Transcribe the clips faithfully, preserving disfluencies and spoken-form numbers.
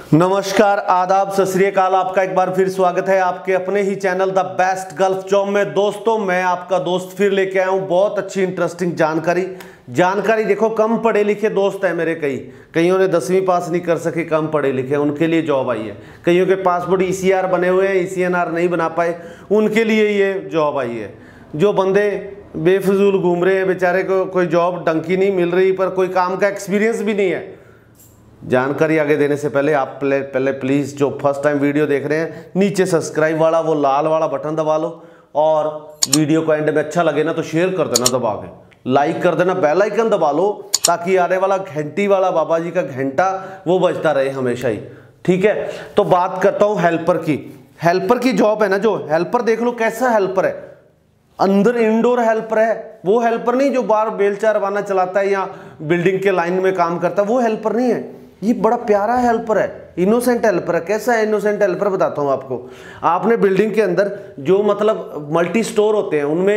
नमस्कार, आदाब, सत श्री अकाल। आपका एक बार फिर स्वागत है आपके अपने ही channel the best Gulf job में। दोस्तों, मैं आपका दोस्त फिर लेके आया हूँ बहुत अच्छी इंटरेस्टिंग जानकारी जानकारी देखो, कम पढ़े लिखे दोस्त हैं मेरे, कई कईयों ने दसवीं पास नहीं कर सके, कम पढ़े लिखे, उनके लिए जॉब आई है। कईयों के पासपोर्ट ई सी आर बने हुए हैं, ई सी एन आर नहीं बना पाए, उनके लिए ये जॉब आई है। जो बंदे बेफजूल घूम रहे हैं, बेचारे को कोई जॉब डंकी नहीं मिल रही, पर कोई काम का एक्सपीरियंस भी नहीं है। जानकारी आगे देने से पहले आप पहले पहले प्लीज़ जो फर्स्ट टाइम वीडियो देख रहे हैं, नीचे सब्सक्राइब वाला वो लाल वाला बटन दबा लो, और वीडियो को एंड में अच्छा लगे ना तो शेयर कर देना दबा के, लाइक कर देना, बेल आइकन दबा लो, ताकि आने वाला घंटी वाला बाबा जी का घंटा वो बजता रहे हमेशा ही। ठीक है, तो बात करता हूँ हेल्पर की। हेल्पर की जॉब है ना, जो हेल्पर देख लो कैसा हेल्पर है, अंदर इंडोर हेल्पर है। वो हेल्पर नहीं जो बाहर बेलचा रवाना चलाता है या बिल्डिंग के लाइन में काम करता है, वो हेल्पर नहीं है। ये बड़ा प्यारा हेल्पर है, इनोसेंट हेल्पर है। कैसा है इनोसेंट हेल्पर, बताता हूँ आपको। आपने बिल्डिंग के अंदर जो मतलब मल्टी स्टोर होते हैं, उनमें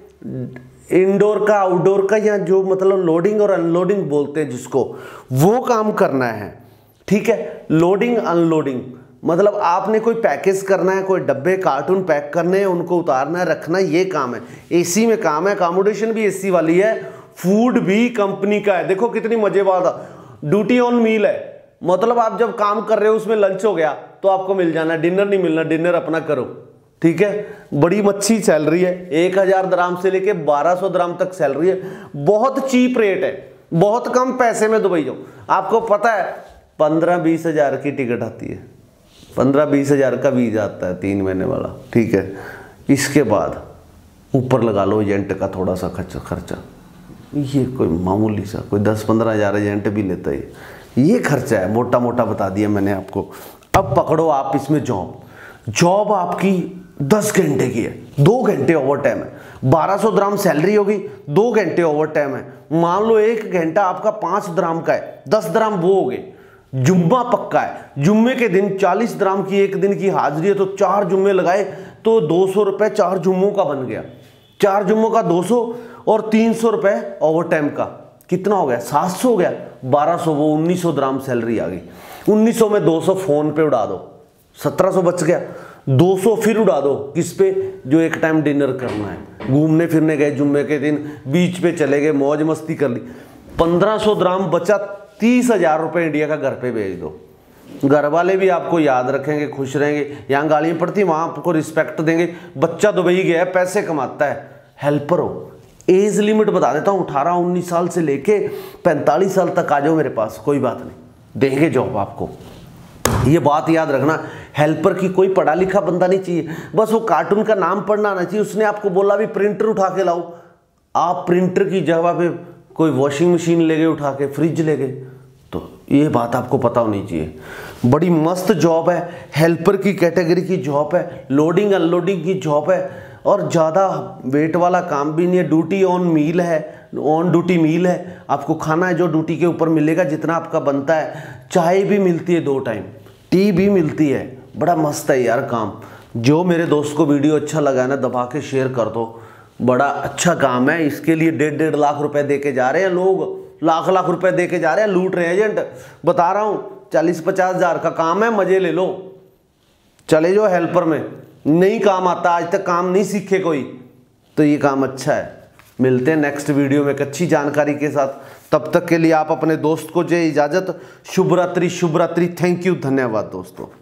एक इंडोर का, आउटडोर का, या जो मतलब लोडिंग और अनलोडिंग बोलते हैं जिसको, वो काम करना है। ठीक है, लोडिंग अनलोडिंग मतलब आपने कोई पैकेज करना है, कोई डब्बे कार्टून पैक करने हैं, उनको उतारना है, रखना, ये काम है। एसी में काम है, अकोमोडेशन भी एसी वाली है, फूड भी कंपनी का है। देखो कितनी मजेदार, ड्यूटी ऑन मील है। मतलब आप जब काम कर रहे हो, उसमें लंच हो गया तो आपको मिल जाना, डिनर नहीं मिलना, डिनर अपना करो। ठीक है, बड़ी अच्छी सैलरी है, एक हजार दराम से लेके बारह सौ दराम तक सैलरी है। बहुत चीप रेट है, बहुत कम पैसे में दुबई जाओ। आपको पता है पंद्रह बीस हजार की टिकट आती है, पंद्रह बीस हजार का वीजा आता है तीन महीने वाला। ठीक है, इसके बाद ऊपर लगा लो एजेंट का थोड़ा सा खर्चा खर्चा ये कोई मामूली सा, कोई दस पंद्रह हजार एजेंट भी लेता है, ये खर्चा है, मोटा मोटा बता दिया मैंने आपको। अब पकड़ो आप इसमें जॉब। जॉब आपकी दस घंटे की है, दो घंटे ओवर टाइम है, बारह सौ दराम सैलरी होगी, दो घंटे ओवर टाइम है। मान लो एक घंटा आपका पाँच दराम का है, दस दराम वो हो गए। जुम्मा पक्का है, जुम्मे के दिन चालीस दराम की एक दिन की हाजिरी है, तो चार जुम्मे लगाए तो दो सौ रुपये चार जुम्मों का बन गया। चार जुम्मों का दो सौ और तीन सौ रुपये ओवर टाइम का, कितना हो गया, सात सौ हो गया। बारह सौ वो उन्नीस सौ दराम सैलरी आ गई। उन्नीस सौ में दो सौ फोन पे उड़ा दो, सत्रह सौ बच गया। दो सौ फिर उड़ा दो किस पे, जो एक टाइम डिनर करना है, घूमने फिरने गए जुम्मे के दिन, बीच पे चले गए, मौज मस्ती कर ली, पंद्रह सौ दराम बचा। तीस हजार रुपये इंडिया का घर पे भेज दो। घर वाले भी आपको याद रखेंगे, खुश रहेंगे। यहाँ गालियाँ पड़ती, वहाँ आपको रिस्पेक्ट देंगे। बच्चा दुबई गया है, पैसे कमाता है, हेल्पर हो। एज लिमिट बता देता हूँ, अठारह उन्नीस साल से लेके पैंतालीस साल तक आ जाओ मेरे पास, कोई बात नहीं, देंगे जॉब आपको। ये बात याद रखना, हेल्पर की कोई पढ़ा लिखा बंदा नहीं चाहिए, बस वो कार्टून का नाम पढ़ना आना चाहिए। उसने आपको बोला भी प्रिंटर उठा के लाओ, आप प्रिंटर की जगह पे कोई वॉशिंग मशीन ले गए उठा के, फ्रिज ले गए, तो ये बात आपको पता होनी चाहिए। बड़ी मस्त जॉब है, हेल्पर की कैटेगरी की जॉब है, लोडिंग अनलोडिंग की जॉब है, और ज़्यादा वेट वाला काम भी नहीं है। ड्यूटी ऑन मील है, ऑन ड्यूटी मील है। आपको खाना है जो ड्यूटी के ऊपर मिलेगा, जितना आपका बनता है। चाय भी मिलती है दो टाइम, टी भी मिलती है। बड़ा मस्त है यार काम। जो मेरे दोस्त को वीडियो अच्छा लगा ना, दबा के शेयर कर दो। बड़ा अच्छा काम है, इसके लिए डेढ़ डेढ़ लाख रुपए दे के जा रहे हैं लोग, लाख लाख रुपए दे के जा रहे हैं, लूट रहे हैं एजेंट। बता रहा हूँ, चालीस पचास हजार का काम है, मजे ले लो, चले जाओ हेल्पर में। नहीं काम आता, आज तक काम नहीं सीखे कोई, तो ये काम अच्छा है। मिलते हैं नेक्स्ट वीडियो में एक अच्छी जानकारी के साथ। तब तक के लिए आप अपने दोस्त को दे इजाज़त। शुभ रात्रि, शुभ रात्रि। थैंक यू, धन्यवाद दोस्तों।